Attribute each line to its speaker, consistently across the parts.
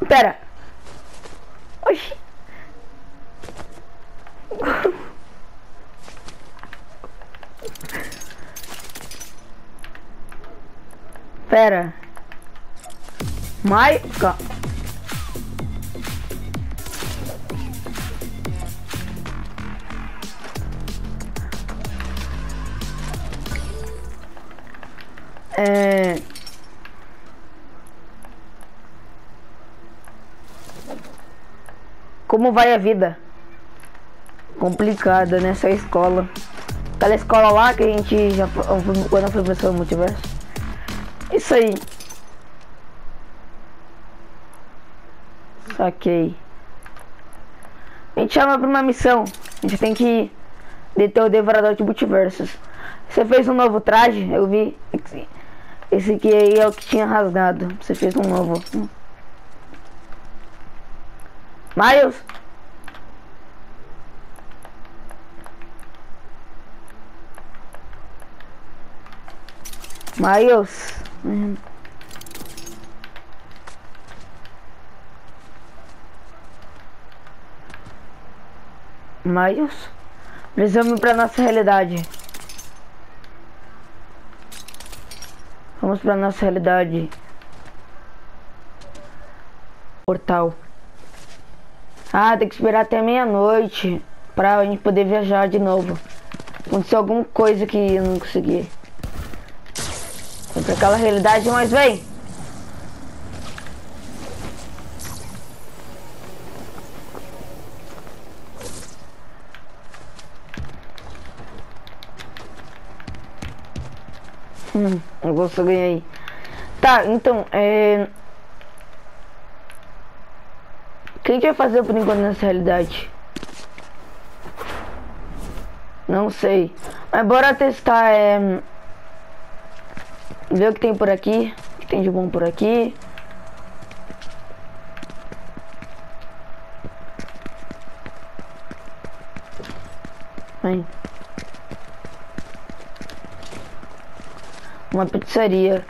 Speaker 1: Pera. Oxi. Pera. Calma. Como vai a vida? Complicada nessa escola. Aquela escola lá que a gente já quando foi professor do multiverso. Isso aí. Saquei. A gente chama pra uma missão. A gente tem que deter o devorador de multiversos. Você fez um novo traje? Eu vi. Esse aqui aí é o que tinha rasgado. Você fez um novo. Miles? Miles? Miles? Precisamos ir pra nossa realidade. Vamos pra nossa realidade. Portal. Ah, tem que esperar até meia-noite pra gente poder viajar de novo. Aconteceu alguma coisa que eu não consegui. Vem pra aquela realidade, mas vem! Eu vou só ganhar aí. Tá, então, o que a gente vai fazer por enquanto nessa realidade? Não sei. Mas bora testar, ver o que tem por aqui. O que tem de bom por aqui. Vem. Uma pizzaria.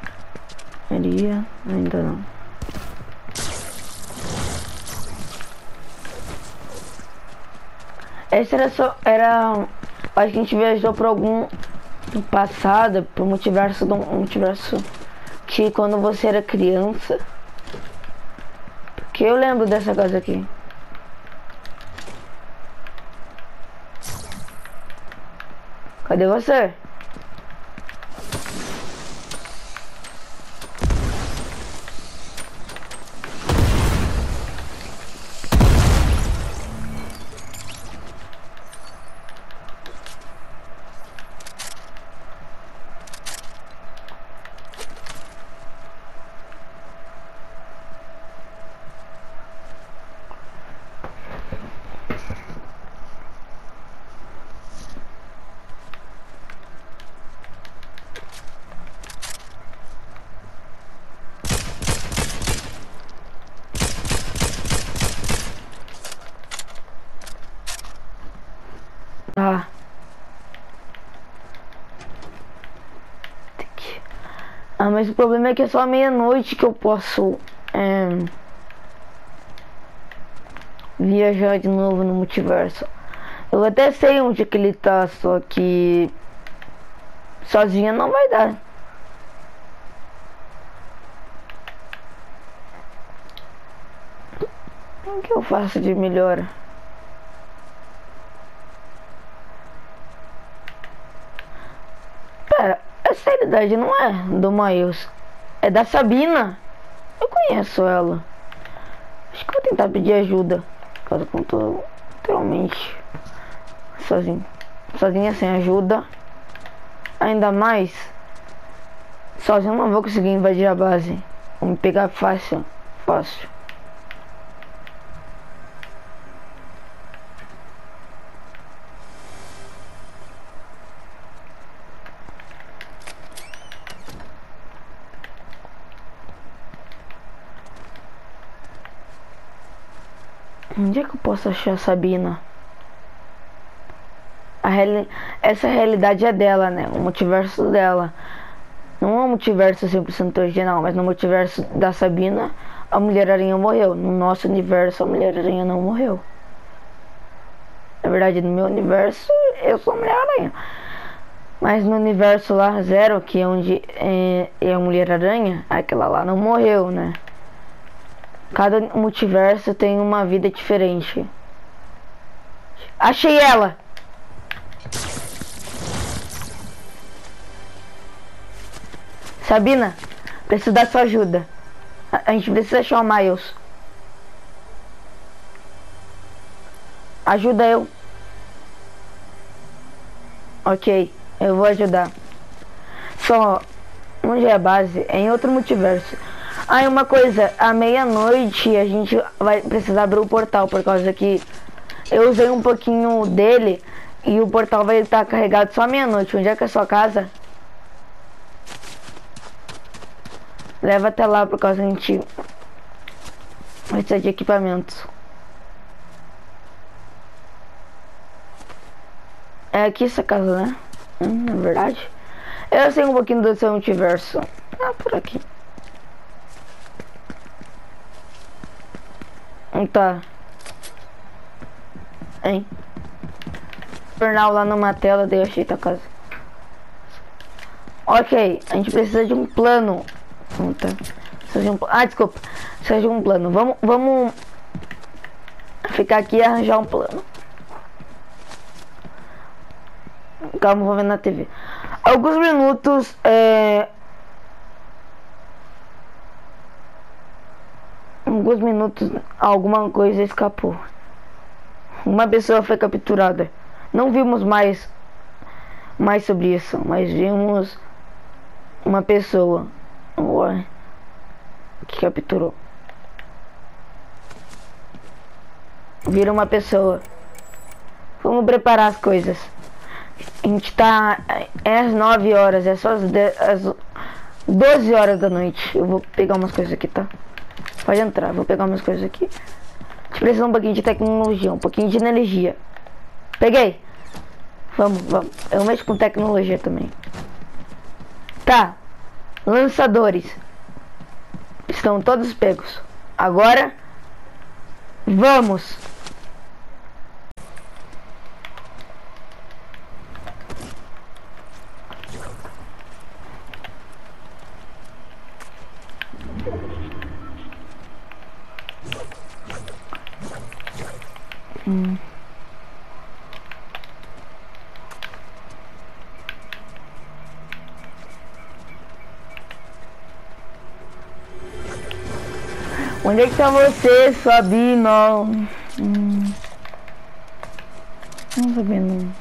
Speaker 1: Ainda não. Essa acho que a gente viajou por algum passado, pro multiverso que quando você era criança. Porque eu lembro dessa casa aqui. Cadê você? Ah. Mas o problema é que é só meia-noite que eu posso viajar de novo no multiverso. Eu até sei onde é que ele tá, só que sozinha não vai dar. O que eu faço de melhor? Pera, essa realidade não é do Miles, é da Sabina. Eu conheço ela. Acho que vou tentar pedir ajuda, caso eu tô literalmente sozinha sem ajuda. Ainda mais sozinho não vou conseguir invadir a base. Vou me pegar fácil. Onde é que eu posso achar a Sabina? Essa realidade é dela, né? O multiverso dela. Não é um multiverso 100% original, mas no multiverso da Sabina, a Mulher-Aranha morreu. No nosso universo, a Mulher-Aranha não morreu. Na verdade, no meu universo, eu sou a Mulher-Aranha. Mas no universo lá, Zero, que é onde é a Mulher-Aranha, aquela lá não morreu, né? Cada multiverso tem uma vida diferente. Achei ela! Sabina, preciso da sua ajuda. A gente precisa achar o Miles. Ajuda eu. Ok, eu vou ajudar. Só, onde é a base? É em outro multiverso. Ah, e uma coisa, à meia-noite a gente vai precisar abrir o portal, por causa que eu usei um pouquinho dele e o portal vai estar carregado só à meia-noite. Onde é que é a sua casa? Leva até lá, por causa que a gente vai precisar de equipamentos. É aqui essa casa, né? Na verdade. Eu sei um pouquinho do seu multiverso. Ah, por aqui. Tá. Hein? Jornal lá numa tela, daí eu achei tua casa. Ok, a gente precisa de um plano. Tá. Ah, desculpa. Precisa de um plano. Vamos ficar aqui e arranjar um plano. Calma, vou ver na TV. Alguns minutos. Alguns minutos, alguma coisa escapou. Uma pessoa foi capturada. Não vimos mais sobre isso, mas vimos uma pessoa que capturou. Vira uma pessoa. Vamos preparar as coisas. A gente tá às 9 horas, é só às 12 horas da noite. Eu vou pegar umas coisas aqui, tá? Pode entrar, vou pegar umas coisas aqui. A gente precisa um pouquinho de tecnologia, um pouquinho de energia. Peguei. Vamos. Eu mexo com tecnologia também. Tá. Lançadores. Estão todos pegos. Agora, vamos. Onde é que tá você, Sabina? Não sabendo.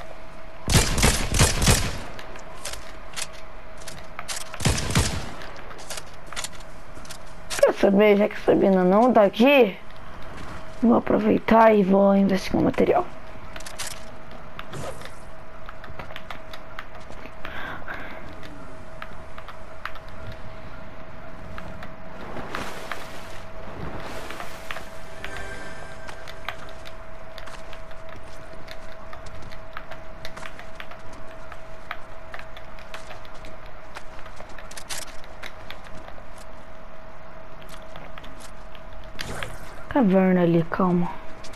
Speaker 1: Quer saber, já que a Sabina não tá aqui, vou aproveitar e vou investigar o material. Caverna ali, calma.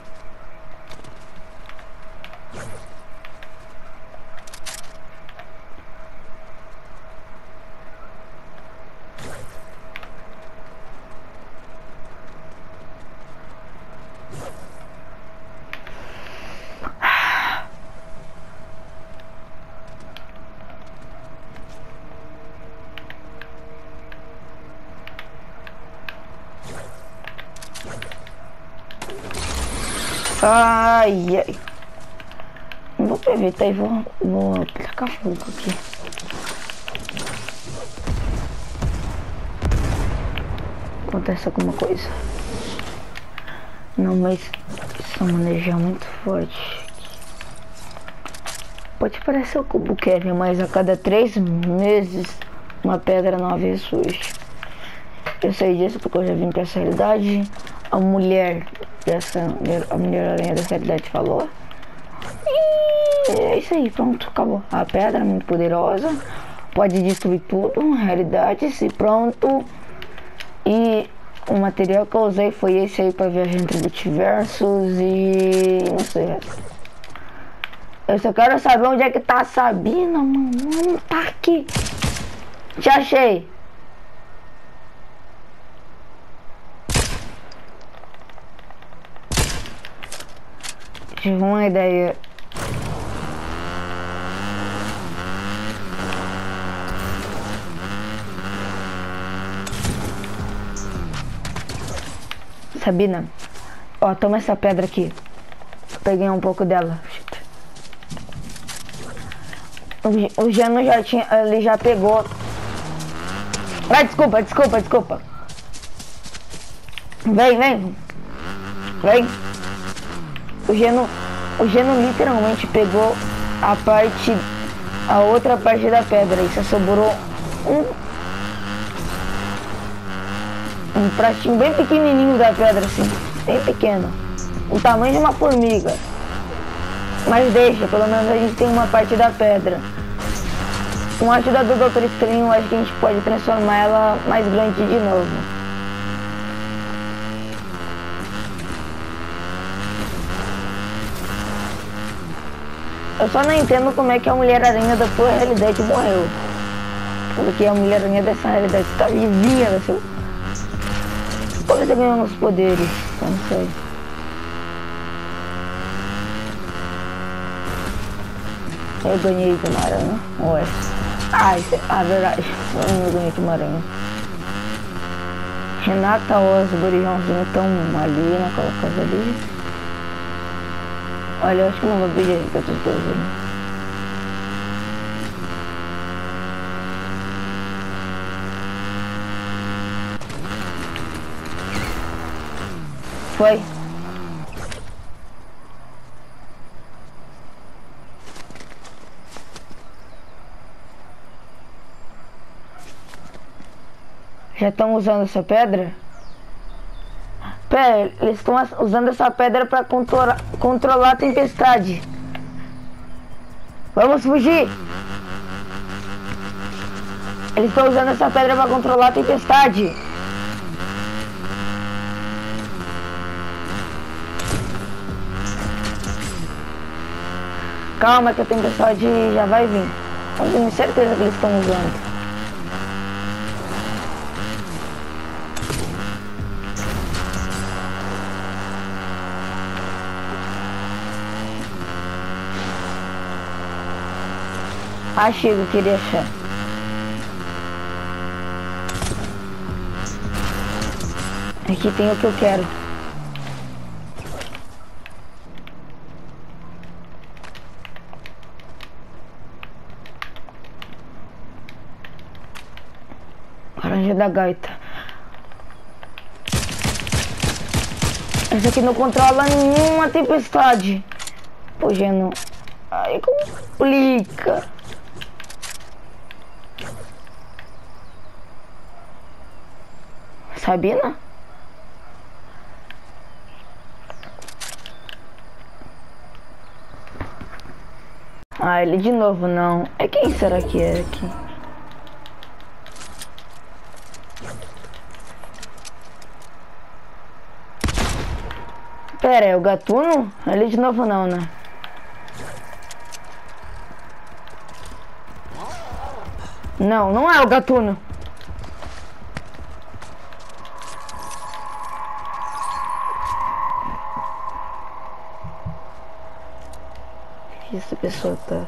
Speaker 1: Ai. Vou aproveitar e vou aplicar fogo aqui. Acontece alguma coisa. Não, mas essa maneja é muito forte. Pode parecer o cubo Kevin, mas a cada 3 meses uma pedra nova ressurge. Eu sei disso porque eu já vim pra essa realidade. A Mulher-Aranha dessa realidade falou. E é isso aí, pronto, acabou. A pedra é muito poderosa, pode destruir tudo, realidade, se pronto. E O material que eu usei foi esse aí pra viajar entre multiversos e... não sei. Eu só quero saber onde é que tá a Sabina, mano. Não tá aqui. Te achei. Tive uma ideia. Sabina, ó, toma essa pedra aqui. Peguei um pouco dela. O Geno já tinha, ele já pegou. Ai, desculpa. Vem. O Geno literalmente pegou a outra parte da pedra e só sobrou um pratinho bem pequenininho da pedra, assim, bem pequeno, o tamanho de uma formiga. Mas deixa, pelo menos a gente tem uma parte da pedra. Com a ajuda do Doutor Estranho, acho que a gente pode transformar ela mais grande de novo. Eu só não entendo como é que a Mulher-Aranha da sua realidade morreu. Porque a Mulher-Aranha dessa realidade está vivinha, assim. Como você ganhou os poderes? Eu não sei. Eu ganhei de uma aranha. Ué. Verdade. Eu ganhei de uma aranha. Renata Osborne e Joãozinho estão ali naquela casa ali. Olha, eu acho que não vou pedir pra essas coisas ali. Foi. Já estão usando essa pedra? Pera, eles estão usando essa pedra para controlar a tempestade. Vamos fugir! Eles estão usando essa pedra para controlar a tempestade. Calma que a tempestade já vai vir. Eu tenho certeza que eles estão usando. Achei que eu queria achar. Aqui tem o que eu quero. Laranja da gaita. Esse aqui não controla nenhuma tempestade. Pô, Geno. Aí complica. Sabina? Ah, ele de novo não. É quem será que é aqui? Pera, é o Gatuno? Ele de novo não, né? Não, não é o Gatuno. Essa pessoa tá...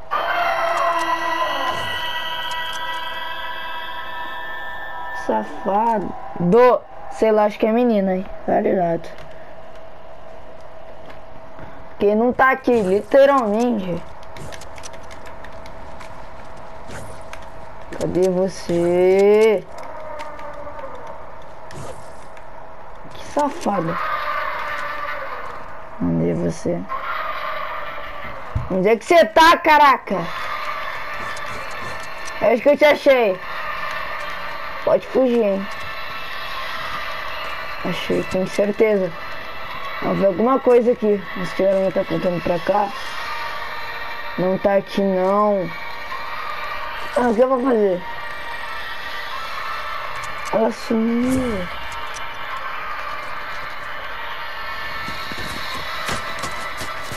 Speaker 1: Safado. Sei lá, acho que é menina, hein? Tá ligado. Quem não tá aqui, literalmente. Cadê você? Que safada. Onde é você? Onde é que você tá, caraca? É isso que eu te achei. Pode fugir, hein? Achei, tenho certeza. Vamos ver alguma coisa aqui. Esse tiveram tá apontando pra cá. Não tá aqui, não. Ah, o que eu vou fazer? Ela sumiu.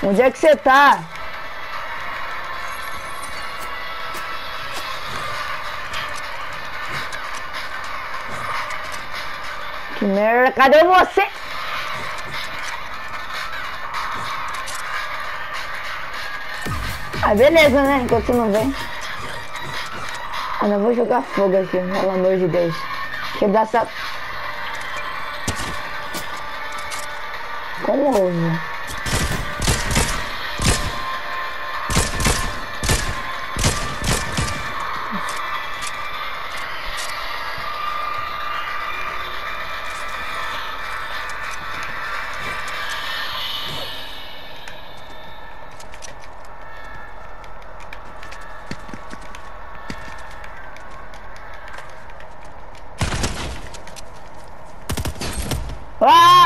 Speaker 1: Onde é que você tá? Que merda, cadê você? Ah, beleza, né? Enquanto você não vem. Ah, não vou jogar fogo aqui, pelo amor de Deus. Deixa eu dar essa... Como ousa? Ah!